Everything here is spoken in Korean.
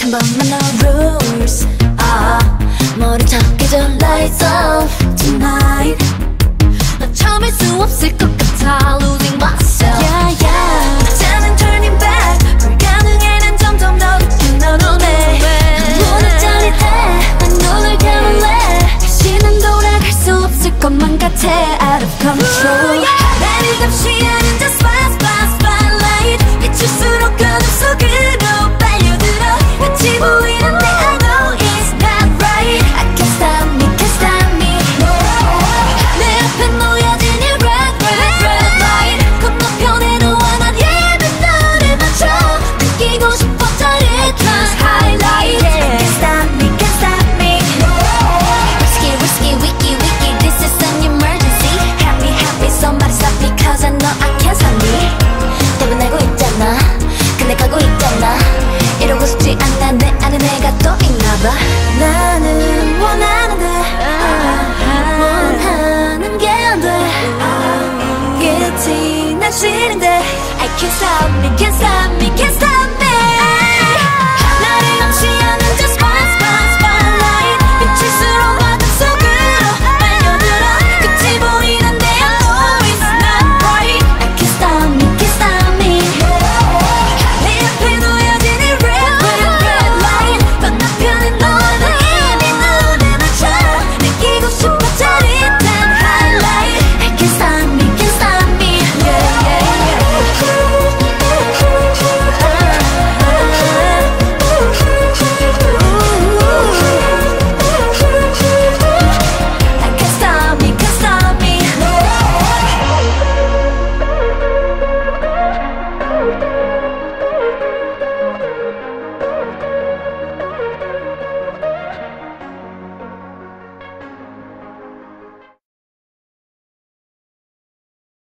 한 번만 no rules. 머리 탁해져 lights off tonight. 난 참을 수 없을 것 같아 losing myself. Yeah, yeah. 이제는 turning back. 불가능해 난 점점 더 깊이 널 원해. 문을 짜릿해 난 눈을 감을래. 다시는 돌아갈 수 없을 것만 같아 out of control. 나를 감시 하는 just spotlight. 비출수록 어둠 속으로 빨려들어. 같이 보이는데 I know it's not right. I can't stop me, can't stop me. 내 앞에 놓여진 이 red light. 건너편에 놓아 난 예쁜 너를 맞춰. 느끼고 싶어 짜릿한 highlight. I can't stop me, can't stop me. Risky, risky, wiki, this is an emergency. Happy, somebody stop me cause I know I can't stop me. 대변하고 있잖아 근데 가고 있잖아. 이러고 싶지 않아 내 안에 내가 또 있나봐. 나는 원하는데 원하는 게 안 돼. 끝이 난 싫은데 I can't stop me, can't stop me, can't stop me.